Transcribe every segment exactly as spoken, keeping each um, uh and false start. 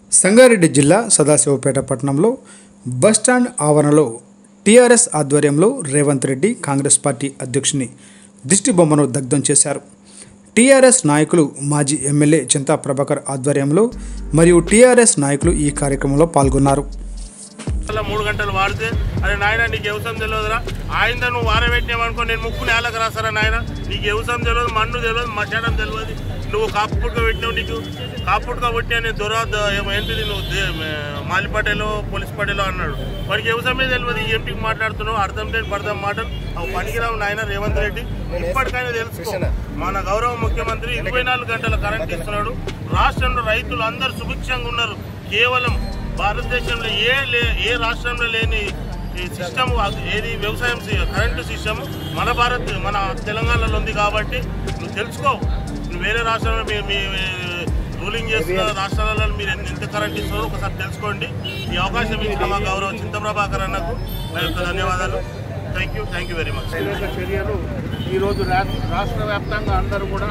సంగారెడ్డి జిల్లా సదాశివపేట పట్టణంలో బస్టాండ్ ఆవరణలో టీఆర్ఎస్ ఆధ్వర్యంలో రేవంత్ రెడ్డి కాంగ్రెస్ పార్టీ అధ్యక్షుని దిష్టిబొమ్మను దగ్ధం చేశారు. టీఆర్ఎస్ నాయకులు మాజీ ఎమ్మెల్యే చింతా ప్రభాకర్ ఆధ్వర్యంలో మరియు టీఆర్ఎస్ నాయకులు ఈ కార్యక్రమంలో పాల్గొన్నారు. మూడు గంటలు వాడితే అరే నాయన నీకు వ్యవసాయం తెలియదురా, ఆయన నువ్వు వారబెట్టినావనుకో నేను ముక్కు నేలకు రాసారా నాయన, నీకు వ్యవసాయం తెలియదు, మన్ను తెలియదు, మశానం తెలియదు, నువ్వు కాపు పుట్టుక పెట్టినావు, నీకు కాపు పుట్టుక పెట్టినా నేను దొర ఏంటిది నువ్వు మాలిపటేలో పోలీస్ పటేలో అన్నాడు. వాడికి వ్యవసాయమే తెలియదు, ఏంటికి మాట్లాడుతున్నావు, అర్థం లేని పడదాం మాటలు అవి పనికిరావు నాయన రేవంత్ రెడ్డి. ఇప్పటికైనా తెలుసుకో, మన గౌరవ ముఖ్యమంత్రి ఇరవై నాలుగు గంటల కరెంట్ ఇస్తున్నాడు. రాష్ట్రంలో రైతులు అందరూ సుభిక్షంగా ఉన్నారు. కేవలం భారతదేశంలో ఏ ఏ రాష్ట్రంలో లేని సిస్టమ్ ఏది వ్యవసాయం కరెంటు సిస్టమ్ మన భారత్ మన తెలంగాణలో ఉంది. కాబట్టి నువ్వు తెలుసుకో, నువ్వు వేరే రాష్ట్రాల్లో మీ రూలింగ్ చేస్తున్న రాష్ట్రాలలో మీరు ఎంత కరెంట్ ఇస్తున్నారో ఒకసారి తెలుసుకోండి. ఈ అవకాశం ఇచ్చిన మా గౌరవ చింతా ప్రభాకర్ అన్నకు నా యొక్క ధన్యవాదాలు. Thank you thank you very much. చర్యలు ఈరోజు రాష్ట్ర వ్యాప్తంగా అందరూ కూడా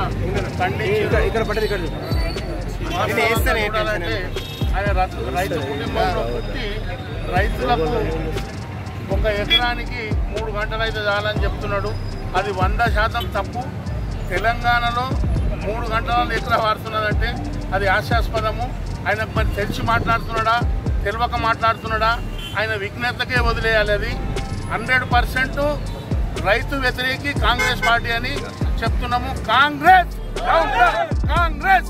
ఆయన రైతు కుటుంబంలో పుట్టి రైతులకు ఒక ఎకరానికి మూడు గంటలు అయితే చాలని చెప్తున్నాడు. అది వంద శాతం తప్పు. తెలంగాణలో మూడు గంటల ఎకరా వాడుతున్నదంటే అది హాస్యాస్పదము. ఆయన మరి తెలిసి మాట్లాడుతున్నాడా తెలియక మాట్లాడుతున్నాడా ఆయన విజ్ఞతకే వదిలేయాలి. అది హండ్రెడ్ పర్సెంట్ రైతు వ్యతిరేకి కాంగ్రెస్ పార్టీ అని చెప్తున్నాము. కాంగ్రెస్ కాంగ్రెస్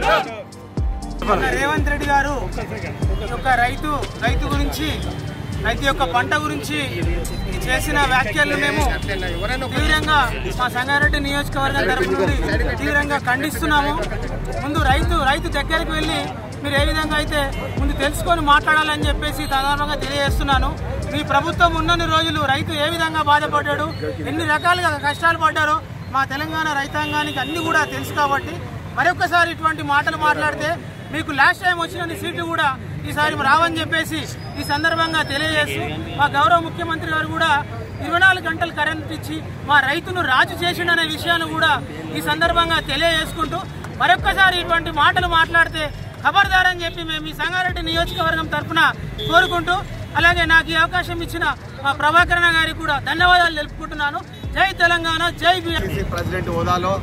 రేవంత్ రెడ్డి గారు యొక్క రైతు రైతు గురించి రైతు యొక్క పంట గురించి చేసిన వ్యాఖ్యలు మేము తీవ్రంగా మా సంగారెడ్డి నియోజకవర్గం తరఫు నుండి తీవ్రంగా ఖండిస్తున్నాము. ముందు రైతు రైతు దగ్గరికి వెళ్ళి మీరు ఏ విధంగా అయితే ముందు తెలుసుకొని మాట్లాడాలని చెప్పేసి సాధారణంగా తెలియజేస్తున్నాను. మీ ప్రభుత్వం ఉన్నన్ని రోజులు రైతు ఏ విధంగా బాధపడ్డాడు, ఎన్ని రకాలుగా కష్టాలు పడ్డారో మా తెలంగాణ రైతాంగానికి అన్ని కూడా తెలుసు. కాబట్టి మరొకసారి ఇటువంటి మాటలు మాట్లాడితే మీకు లాస్ట్ టైం వచ్చిన సీట్లు కూడా ఈసారి రావని చెప్పేసి ఈ సందర్భంగా తెలియజేస్తూ మా గౌరవ ముఖ్యమంత్రి గారు కూడా ఇరవై నాలుగు గంటలు కరెంట్ ఇచ్చి మా రైతును రాజు చేసిండనే విషయాన్ని కూడా ఈ సందర్భంగా తెలియజేసుకుంటూ మరొక్కసారి ఇటువంటి మాటలు మాట్లాడితే ఖబర్దార్ అని చెప్పి మేము ఈ సంగారెడ్డి నియోజకవర్గం తరఫున కోరుకుంటూ, అలాగే నాకు ఈ అవకాశం ఇచ్చిన మా ప్రభాకరణ గారికి కూడా ధన్యవాదాలు తెలుపుకుంటున్నాను. జై తెలంగాణ, జై బీఆర్ఎస్. ప్రెసిడెంట్ హోదాలో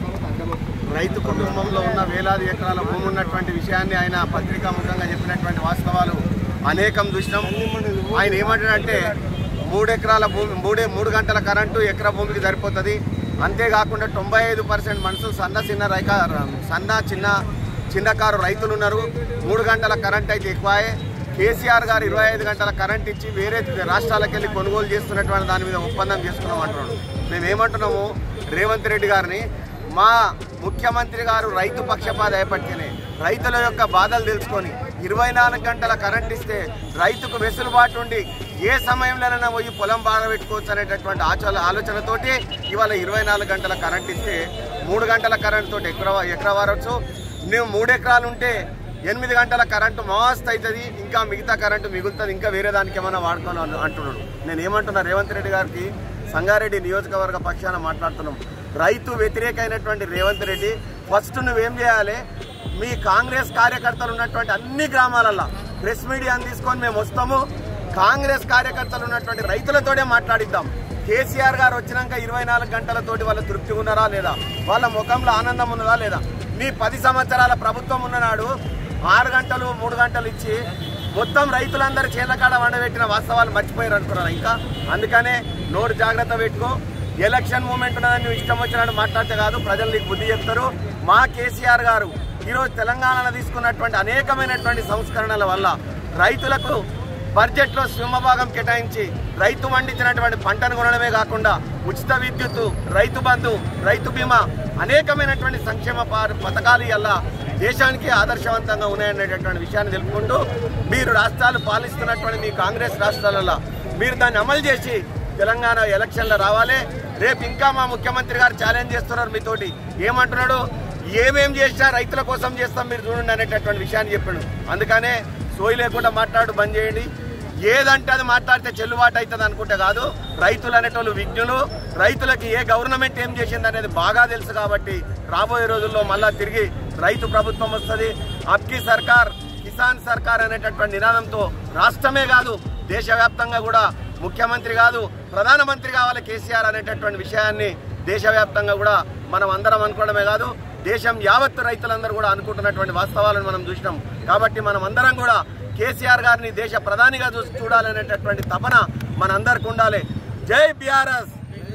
రైతు కుటుంబంలో ఉన్న వేలాది ఎకరాల భూమి ఉన్నటువంటి విషయాన్ని ఆయన పత్రికాముఖంగా చెప్పినటువంటి వాస్తవాలు అనేకం చూసినాం. ఆయన ఏమంటాడంటే మూడు ఎకరాల భూమి మూడే మూడు గంటల కరెంటు ఎకరా భూమికి సరిపోతుంది. అంతేకాకుండా తొంభై ఐదు పర్సెంట్ మనుషులు సన్న చిన్న రైక సన్న చిన్న చిన్నకారు రైతులు ఉన్నారు. మూడు గంటల కరెంట్ అయితే ఎక్కువే. కేసీఆర్ గారు ఇరవై ఐదు గంటల కరెంట్ ఇచ్చి వేరే రాష్ట్రాలకు వెళ్ళి కొనుగోలు చేస్తున్నటువంటి దాని మీద ఒప్పందం చేసుకున్నాం అంటున్నాడు. మేమేమంటున్నాము రేవంత్ రెడ్డి గారిని, మా ముఖ్యమంత్రి గారు రైతు పక్షపాత ఏపట్టినే రైతుల యొక్క బాధలు తెలుసుకొని ఇరవై నాలుగు గంటల కరెంట్ ఇస్తే రైతుకు వెసులుబాటు ఉండి ఏ సమయంలోనైనా పోయి పొలం బాగా పెట్టుకోవచ్చు అనేటటువంటి ఆచల ఆలోచనతోటి ఇవాళ ఇరవై నాలుగు గంటల కరెంట్ ఇస్తే మూడు గంటల కరెంట్ తోటి ఎకరా ఎకరా వారవచ్చు. నువ్వు మూడు ఎకరాలు ఉంటే ఎనిమిది గంటల కరెంటు మస్తు అవుతుంది, ఇంకా మిగతా కరెంటు మిగులుతుంది, ఇంకా వేరే దానికి ఏమైనా వాడుకోవాలి అంటున్నాడు. నేను ఏమంటున్నా రేవంత్ రెడ్డి గారికి సంగారెడ్డి నియోజకవర్గ పక్షాన మాట్లాడుతున్నాం. రైతు వ్యతిరేకమైనటువంటి రేవంత్ రెడ్డి, ఫస్ట్ నువ్వేం చేయాలి, మీ కాంగ్రెస్ కార్యకర్తలు ఉన్నటువంటి అన్ని గ్రామాలల్లో ప్రెస్ మీడియాని తీసుకొని మేము వస్తాము. కాంగ్రెస్ కార్యకర్తలు ఉన్నటువంటి రైతులతోనే మాట్లాడిద్దాం. కేసీఆర్ గారు వచ్చినాక ఇరవై నాలుగు గంటలతోటి వాళ్ళు తృప్తి ఉన్నారా లేదా, వాళ్ళ ముఖంలో ఆనందం ఉన్నదా లేదా. మీ పది సంవత్సరాల ప్రభుత్వం ఉన్ననాడు ఆరు గంటలు మూడు గంటలు ఇచ్చి మొత్తం రైతులందరూ చేలకాడ వండబెట్టిన వాస్తవాలు మర్చిపోయారు అనుకున్నారు. ఇంకా అందుకనే నోరు జాగ్రత్త పెట్టుకో. ఎలక్షన్ మూమెంట్ ఉన్నదని నువ్వు ఇష్టం వచ్చినట్టు మాట్లాడితే కాదు, ప్రజలు నీకు బుద్ధి చెప్తారు. మా కేసీఆర్ గారు ఈరోజు తెలంగాణలో తీసుకున్నటువంటి అనేకమైనటువంటి సంస్కరణల వల్ల రైతులకు బడ్జెట్లో సింహభాగం కేటాయించి రైతు పండించినటువంటి పంటను కొనడమే కాకుండా ఉచిత విద్యుత్తు, రైతు బంధు, రైతు బీమా అనేకమైనటువంటి సంక్షేమ పథకాలు వల్ల దేశానికి ఆదర్శవంతంగా ఉన్నాయనేటటువంటి విషయాన్ని తెలుపుకుంటూ మీరు రాష్ట్రాలు పాలిస్తున్నటువంటి మీ కాంగ్రెస్ రాష్ట్రాలలో మీరు దాన్ని అమలు చేసి తెలంగాణ ఎలక్షన్లో రావాలి. రేపు ఇంకా మా ముఖ్యమంత్రి గారు ఛాలెంజ్ చేస్తున్నారు మీతోటి. ఏమంటున్నాడు, ఏమేం చేసినా రైతుల కోసం చేస్తాం మీరు చూడండి అనేటటువంటి విషయాన్ని చెప్పాడు. అందుకనే సోయి లేకుండా మాట్లాడు బంద్ చేయండి. ఏదంటే అది మాట్లాడితే చెల్లుబాటు అవుతుంది అనుకుంటే కాదు. రైతులు అనేటోళ్ళు విజ్ఞులు. రైతులకి ఏ గవర్నమెంట్ ఏం చేసింది అనేది బాగా తెలుసు. కాబట్టి రాబోయే రోజుల్లో మళ్ళా తిరిగి రైతు ప్రభుత్వం వస్తుంది. అబ్కి సర్కార్ కిసాన్ సర్కార్ అనేటటువంటి నినాదంతో రాష్ట్రమే కాదు దేశవ్యాప్తంగా కూడా ముఖ్యమంత్రి కాదు ప్రధానమంత్రి కావాలి కేసీఆర్ అనేటటువంటి విషయాన్ని దేశవ్యాప్తంగా కూడా మనం అందరం అనుకోవడమే కాదు దేశం యావత్తు రైతులందరూ కూడా అనుకుంటున్నటువంటి వాస్తవాలను మనం చూసినాం. కాబట్టి మనం అందరం కూడా కేసీఆర్ గారిని దేశ ప్రధానిగా చూసి చూడాలనేటటువంటి తపన మనందరికి ఉండాలి. జై బీఆర్ఎస్.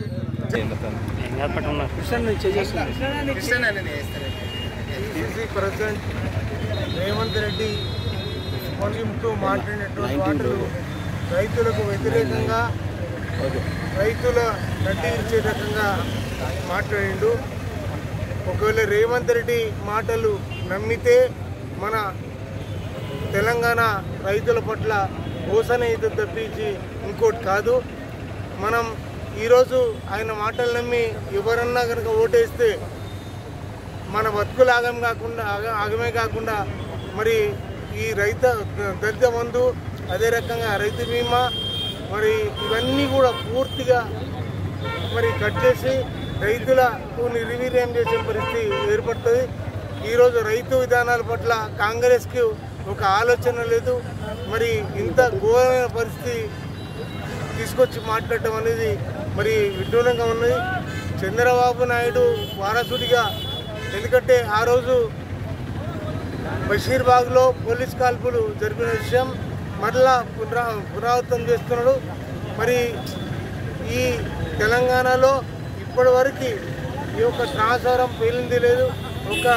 ప్రెసిడెంట్ రేవంత్ రెడ్డి ముఖ్యమంత్రితో మాట్లాడినటువంటి మాటలు రైతులకు వ్యతిరేకంగా రైతుల నడ్డి ఇచ్చే రకంగా మాట్లాడిండు. ఒకవేళ రేవంత్ రెడ్డి మాటలు నమ్మితే మన తెలంగాణ రైతుల పట్ల మోసన అయితే తప్పించి ఇంకోటి కాదు. మనం ఈరోజు ఆయన మాటలు నమ్మి ఎవరన్నా కనుక ఓటేస్తే మన బతుకులు ఆగం కాకుండా ఆగమే కాకుండా మరి ఈ రైతు దళిత బంధు అదే రకంగా రైతు బీమా మరి ఇవన్నీ కూడా పూర్తిగా మరి కట్ చేసి రైతులకు నిర్వీర్యం చేసే పరిస్థితి ఏర్పడుతుంది. ఈరోజు రైతు విధానాల పట్ల కాంగ్రెస్కి ఒక ఆలోచన లేదు. మరి ఇంత ఘోరమైన పరిస్థితి తీసుకొచ్చి మాట్లాడటం అనేది మరి విడ్డూరంగా ఉన్నది. చంద్రబాబు నాయుడు వారసుడిగా ఎందుకంటే ఆ రోజు బషీర్బాగ్లో పోలీస్ కాల్పులు జరిపిన విషయం మరలా పునరా పునరావృతం చేస్తున్నాడు. మరి ఈ తెలంగాణలో ఇప్పటి వరకు ఈ యొక్క ట్రాన్స్ఫారం పేలింది లేదు, ఒక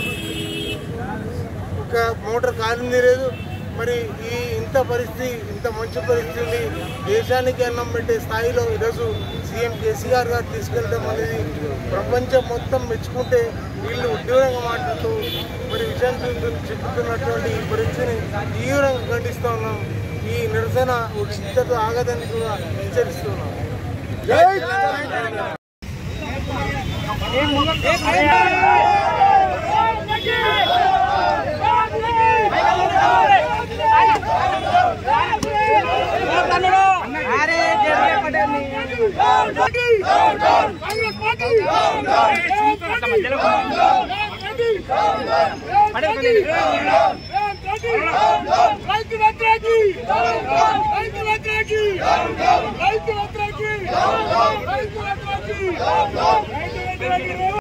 ఒక మోటార్ కాలింది లేదు. మరి ఈ ఇంత పరిస్థితి ఇంత మంచి పరిస్థితిని దేశానికి అన్నం పెట్టే స్థాయిలో ఈరోజు సీఎం కేసీఆర్ గారు తీసుకెళ్ళడం అనేది ప్రపంచం మొత్తం మెచ్చుకుంటే వీళ్ళు ఉద్యోగంగా మాట్లాడుతూ మరి విషయం చెప్తున్నటువంటి ఈ పరిస్థితిని తీవ్రంగా ఖండిస్తూ ఉన్నాం. ఈ నిరసన ఇంతతో ఆగదని కూడా హెచ్చరిస్తున్నాం. రైతు